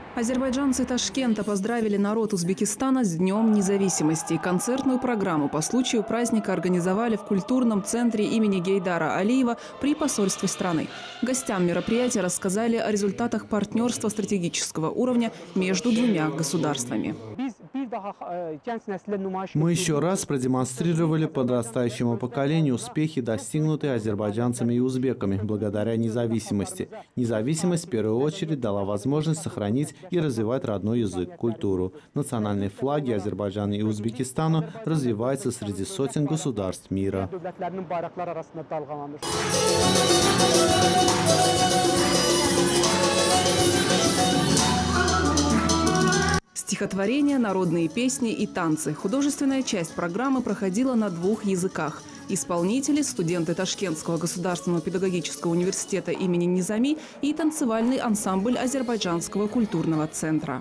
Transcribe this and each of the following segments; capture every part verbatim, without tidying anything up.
Азербайджанцы Ташкента поздравили народ Узбекистана с Днем независимости. Концертную программу по случаю праздника организовали в культурном центре имени Гейдара Алиева при посольстве страны. Гостям мероприятия рассказали о результатах партнерства стратегического уровня между двумя государствами. Мы еще раз продемонстрировали подрастающему поколению успехи, достигнутые азербайджанцами и узбеками благодаря независимости. Независимость в первую очередь дала возможность сохранить и развивать родной язык, культуру. Национальные флаги Азербайджана и Узбекистана развиваются среди сотен государств мира. Стихотворения, народные песни и танцы. Художественная часть программы проходила на двух языках. Исполнители – студенты Ташкентского государственного педагогического университета имени Низами и танцевальный ансамбль Азербайджанского культурного центра.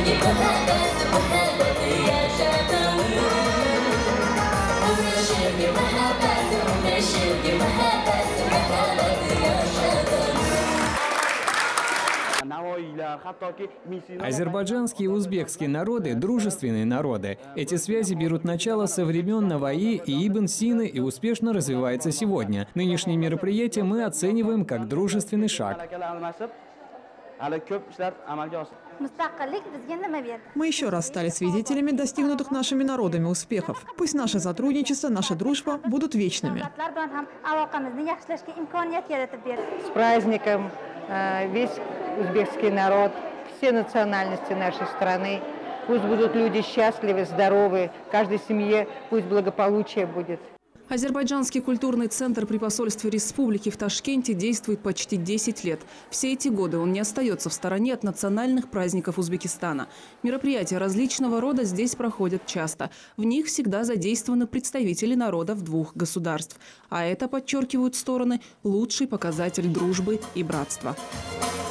Азербайджанские и узбекские народы – дружественные народы. Эти связи берут начало со времен Наваи и Ибн Сины и успешно развиваются сегодня. Нынешнее мероприятие мы оцениваем как дружественный шаг. Мы еще раз стали свидетелями достигнутых нашими народами успехов. Пусть наше сотрудничество, наша дружба будут вечными. С праздником весь узбекский народ, все национальности нашей страны. Пусть будут люди счастливы, здоровы, в каждой семье пусть благополучие будет. Азербайджанский культурный центр при посольстве республики в Ташкенте действует почти десять лет. Все эти годы он не остается в стороне от национальных праздников Узбекистана. Мероприятия различного рода здесь проходят часто. В них всегда задействованы представители народов двух государств. А это, подчеркивают стороны, лучший показатель дружбы и братства.